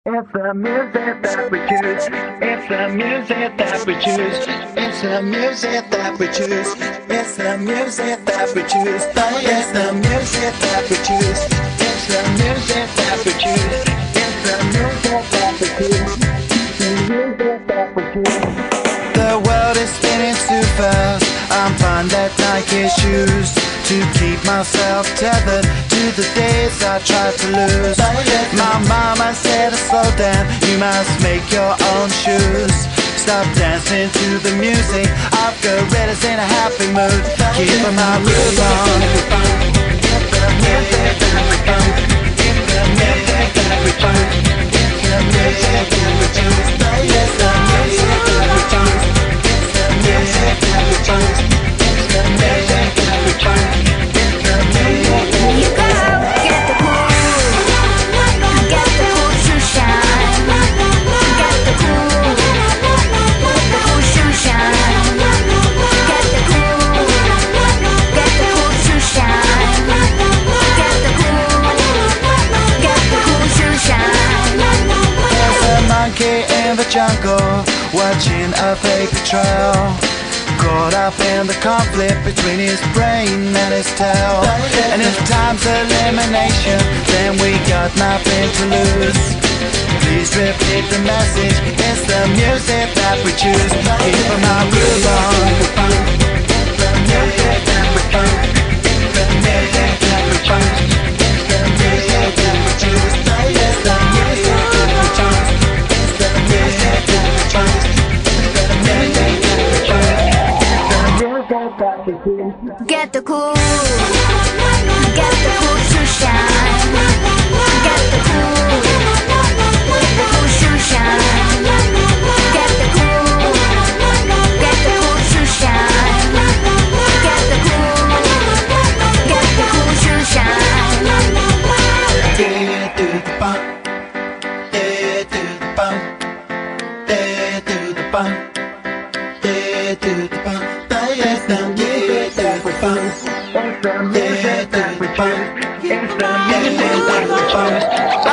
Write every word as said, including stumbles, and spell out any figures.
It's the music that we choose. It's the music that we choose. It's the music that we choose. It's the music that we choose. It's the music that we choose. It's the music that we choose. It's the music that we choose. The music that we choose. The world is spinning too fast. I'm fine that Nike shoes to keep myself tethered to the days I tried to lose. My mama said to slow down, you must make your own shoes. Stop dancing to the music, I've got gorillas in a happy mood. Keep my groove on. It's the music that we choose. It's the music that we choose. It's the music that we choose. It's the music that we choose. It's the music that we choose. It's the music that we choose. It's the music that we choose. You go get the cool, get the cool shoe shine, get the cool, the cool shoe shine, get the cool, get the cool shoe shine, get the cool, get the cool shoe shine. There's a monkey in the jungle watching a paper trail, caught up in the conflict between his brain and his tail. And if time's elimination, then we got nothing to lose. Please repeat the message, it's the music that we choose. Keep my groove on. It's the music that we choose. It's the music that we choose. It's the music that we choose. It's the music that we choose. It's the music that we choose. It's the music that we choose. Get the cool, get the cool shoe shine, get the cool, the cool shoe shine, get the cool, get the cool shoe shine, get the cool, get the cool shoe shine. Yeah, do the bump. Yeah, do the bump. Yeah, do the bump. Yeah, do the bump. It's the music that we choose. It's the music that we choose. It's the music that we choose.